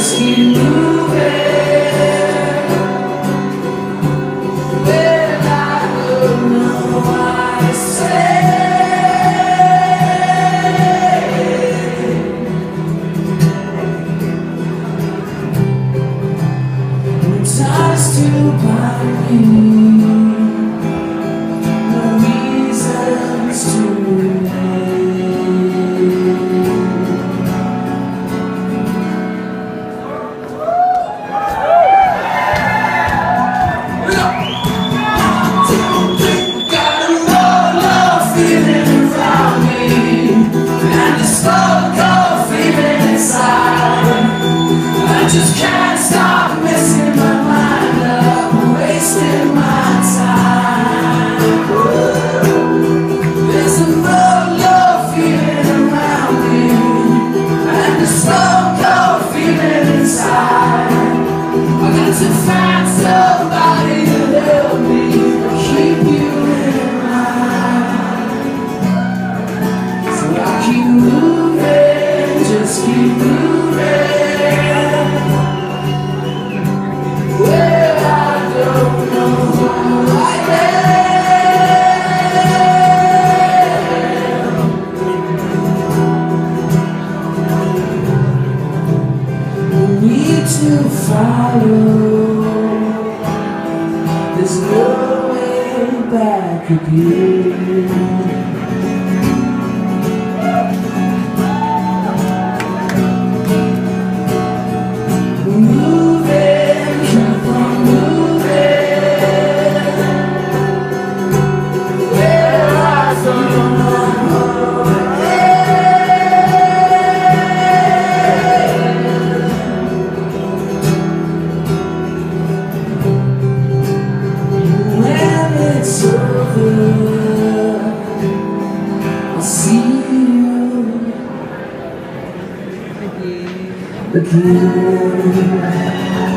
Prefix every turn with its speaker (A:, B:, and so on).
A: just keep moving. Where I don't know what to say. When time's to bind me, no reasons to remain. I just can't stop messing my mind up, wasting my time. There's a love feeling around me, and a slow cold feeling inside. I got to find somebody to help me keep you in mind. So I keep moving, just keep moving. To follow, there's no way back again. Moving, keep on moving. Where I don't know. It's over, I'll see you again.